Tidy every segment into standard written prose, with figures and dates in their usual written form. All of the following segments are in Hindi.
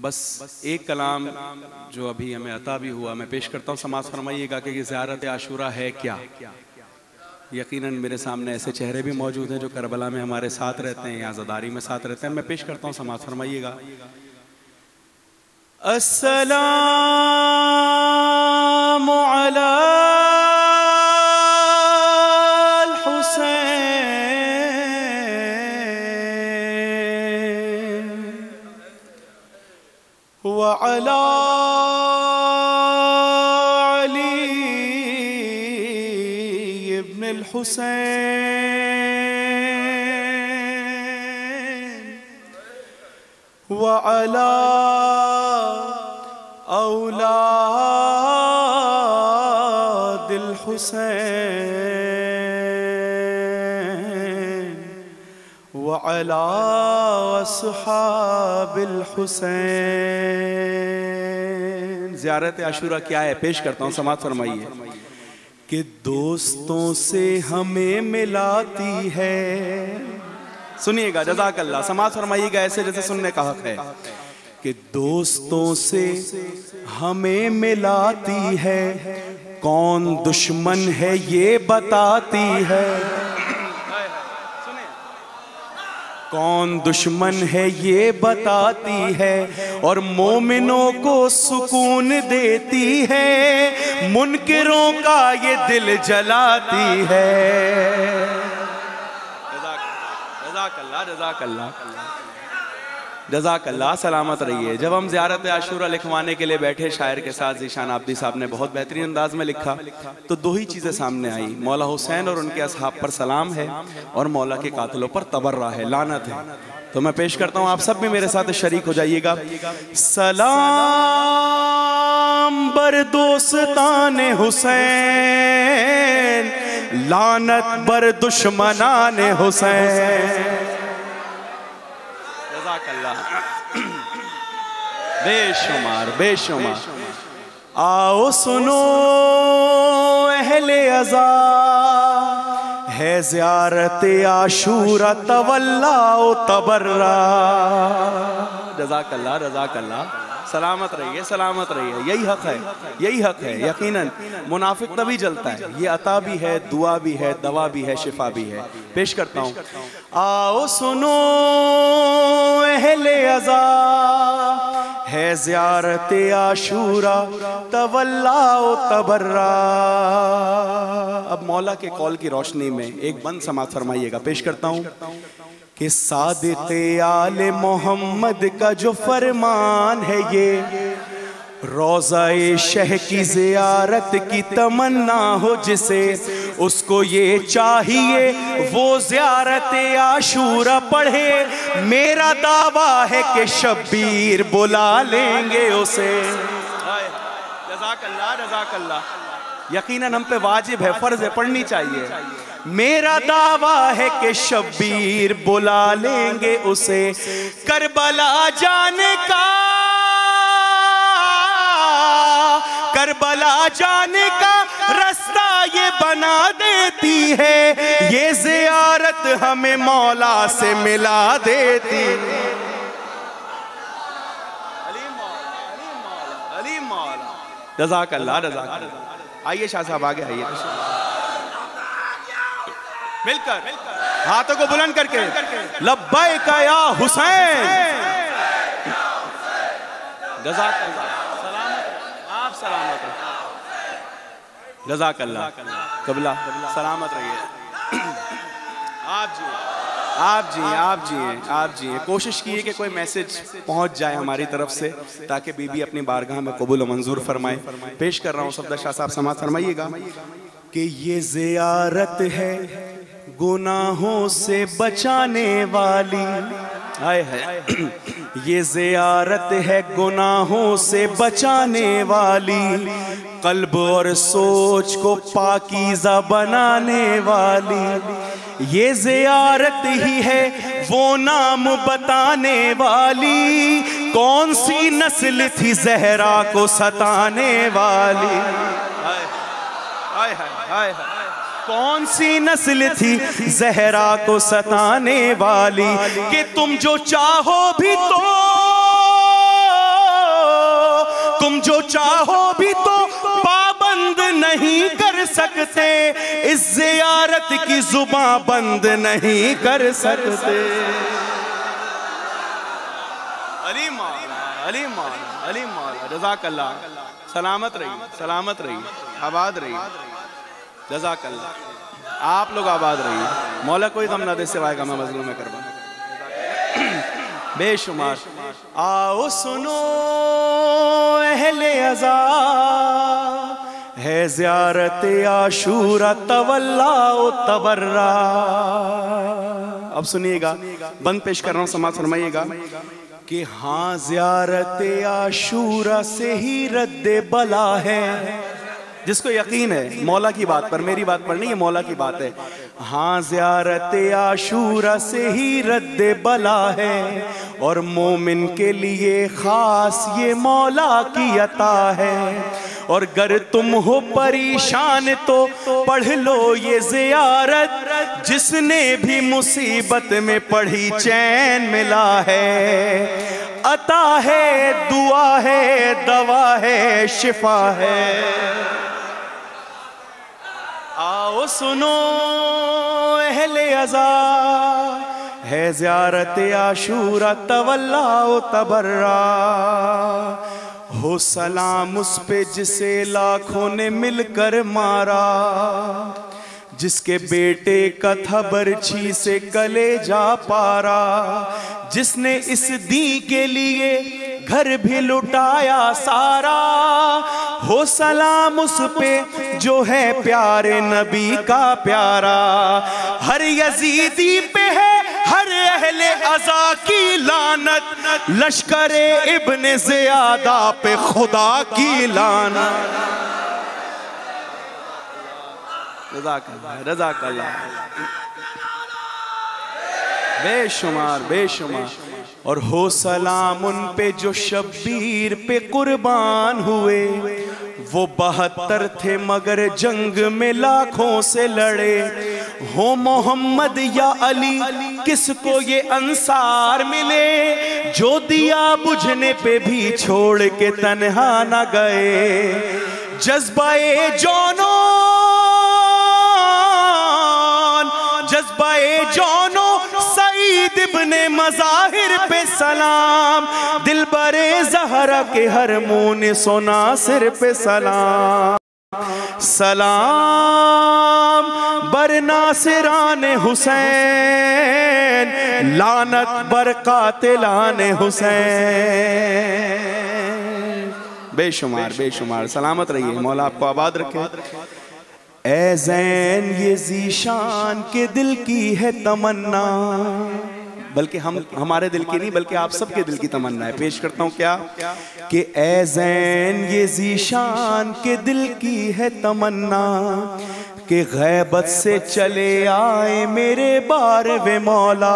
बस एक कलाम जो अभी हमें अता भी हुआ मैं पेश करता हूँ, समाज फरमाइएगा कि ये ज़ियारत आशूरा है क्या। यकीनन मेरे सामने ऐसे चेहरे भी मौजूद हैं जो करबला में हमारे साथ रहते हैं या ज़दारी में साथ रहते हैं। मैं पेश करता हूँ, समाज फरमाइएगा। अस्सलामु अलल हुसैन व अला अली इब्न अल हुसैन व अला औलादिल हुसैन व अला अस्हाबिल हुसैन। ज़ियारत आशूरा क्या है, पेश करता हूँ, समाअत फरमाइए। कि दोस्तों से हमें मिलाती है, सुनिएगा, जज़ाकल्लाह, समाअत फरमाइएगा ऐसे जैसे सुनने का हक है। कि दोस्तों से हमें मिलाती है, कौन दुश्मन है ये बताती है। कौन दुश्मन है ये बताती है, और मोमिनों को सुकून देती है, मुनकिरों का ये दिल जलाती है। जज़ाकल्लाह जज़ाकल्लाह जज़ाकल्लाह, सलामत रहिए। जब हम ज़ियारत आशूरा लिखवाने के लिए बैठे, शायर के साथ ज़ीशान आब्दी साहब ने बहुत बेहतरीन अंदाज में लिखा, तो दो ही चीज़ें सामने आई, मौला हुसैन और उनके असहाब पर सलाम है, और मौला के कातिलों पर तबर्रा है, लानत है। तो मैं पेश करता हूँ, आप सब भी मेरे साथ शरीक हो जाइएगा। सलाम बर दोस्ताने हुसैन, लानत बर दुश्मनाने हुसैन। बेशुमार बेशुमार। आओ सुनो अहले अज़ा, है ज़ियारत आशूरा तवल्लाओ तबर्रा। जज़ाकल्लाह जज़ाकल्लाह, सलामत रहिए सलामत रहिए। यही हक है, यही हक है। यकीनन मुनाफिक तभी जलता है, ये अता भी है, दुआ भी है, दवा भी है, शिफा भी है। पेश करता हूँ, आओ सुनो अहले अज़ा, है ज़ियारत आशूरा तवल्लाओ तबर्रा। अब मौला के कौल की रोशनी में एक बंद समाअत फरमाइएगा, पेश करता हूँ। कि सादिक़े आले मोहम्मद का जो फरमान है, ये रोज़ाए शह की ज़ियारत की तमन्ना हो जिसे, उसको ये चाहिए वो ज़ियारत आशूरा पढ़े। मेरा दावा है कि शब्बीर बुला लेंगे उसे। जज़ाकल्लाह जज़ाकल्लाह, यकीनन हम पे वाजिब है, फर्ज है, पढ़नी चाहिए। मेरा दावा है कि शब्बीर बुला लेंगे उसे, करबला जाने का, करबला जाने का रास्ता ये बना देती है, ये ज़ियारत हमें मौला से मिला देती। अली मौला, जज़ाकल्लाह जज़ाकल्लाह। आइए शाह साहब आगे आइए, मिलकर हाथों को बुलंद करके लब्बैक या हुसैन। जज़ाकल्लाह, सलामत, आप सलामत, जज़ाकल्लाह, कबला सलामत रहिए। आप जी आप जी आप जी आप जी कोशिश कीजिए कि कोई मैसेज पहुंच जाए हमारी तरफ से, ताकि बीबी अपनी बारगाह में कबूल मंजूर फरमाए। पेश कर रहा हूँ, सफदर शाह साहब समाअत फरमाइएगा। कि ये ज़ियारत है गुनाहों से बचाने वाली, हाय हाय, ये ज़ियारत है गुनाहों से बचाने वाली, कल्ब और सोच को पाकीज़ा बनाने वाली। ये ज़ियारत ही है वो नाम बताने वाली, कौन सी नस्ल थी ज़हरा को सताने वाली। हाय हाय हाय, कौन सी नस्ल थी ज़हरा को सताने वाली। कि तुम जो चाहो भी तो जो चाहो भी तो पाबंद नहीं कर सकते, इस ज़ियारत की जुबां बंद नहीं कर सकते। अली मौला, अली मौला, अली मौला, जज़ाकल्लाह। सलामत रहिए, सलामत रहिए, आबाद रहिए, जज़ाकल्लाह। आप लोग आबाद रहिए। मौला कोई गम ना दे सिवाय गम मज़लूम में करवा बेशुमार। आओ सुनो अहले अज़ा, है ज़ियारत आशूरा तवल्लाओ तबर्रा। अब सुनिएगा, बंद पेश कर रहा हूँ, समाज फरमाइएगा कि हाँ ज़ियारत आशूरा से ही रद्द बला है। जिसको यकीन है मौला की बात पर, मेरी बात पर नहीं, ये मौला की बात है। हाँ ज़ियारत आशूरा से ही रद्द बला है, और मोमिन के लिए ख़ास ये मौला की अता है। और गर तुम हो परेशान तो पढ़ लो ये ज़ियारत, जिसने भी मुसीबत में पढ़ी चैन मिला है। अता है, दुआ है, दवा है, शिफा है। आओ सुनो अहले अज़ा, है ज़ियारत आशूरा तवल्लाओ तबर्रा। हो सलाम उस पे जिसे लाखों ने मिलकर मारा, जिसके बेटे का था बरछी से कलेजा पारा, जिसने इस दी के लिए घर भी लुटाया सारा। हो सलाम उस पे जो है प्यारे नबी का प्यारा। हर यजीदी पे है हर अहले अज़ा की लानत, लश्करे इब्ने ज़ियादा पे खुदा की लानत। रज़ाकल्लाह, रज़ाकल्लाह। बेशुमार, बेशुमार। और हो सलाम उन पे जो शब्बीर पे कुर्बान हुए, वो 72 थे मगर जंग में लाखों से लड़े। हो मोहम्मद या अली किसको ये अंसार मिले, जो दिया बुझने पे भी छोड़ के तन्हा न गए। जज्बाए जौनो, जज्बाए जौनो सईद इब्ने मज़ाहिर पे सलाम। दिल बरे ज़हरा के हर मून सोना सिर पे सलाम। सलाम बर नासिरान हुसैन, लानत बर कातिलान हुसैन। बेशुमार, बेशुमार। सलामत रहिए, मौला आपको आबाद रखे। ए ज़ैन ये ज़ीशान के दिल की है तमन्ना, बल्कि हमारे दिल की नहीं बल्कि आप सबके दिल की तमन्ना है। पेश करता हूँ क्या कि ए ज़ैन ये ज़ीशान के दिल की है तमन्ना, कि गैबत से चले आए मेरे बारवे मौला।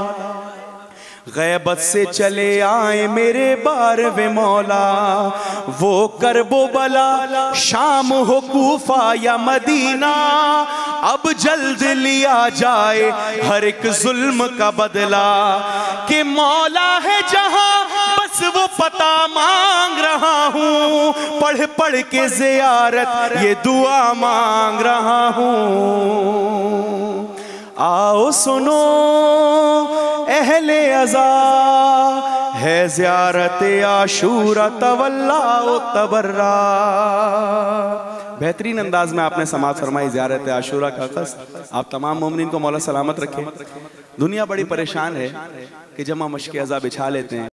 गैबत से चले आए मेरे बारवे मौला। वो करबो बला शाम हो कूफा या मदीना, अब जल्द लिया जाए हर एक जुल्म का बदला। कि मौला है जहां बस वो पता मांग रहा हूँ, पढ़ पढ़ के ज़ियारत ये दुआ मांग रहा हूँ। आओ सुनो अहले अज़ा, है ज़ियारत आशूरा तवल्लाओ तबर्रा। बेहतरीन अंदाज में आपने समाअत फरमाई ज़ियारत आशूरा का क़स्द। आप तमाम मोमिनीन को मौला सलामत रखे। दुनिया बड़ी परेशान है कि जब हम मश्क अज़ा बिछा लेते हैं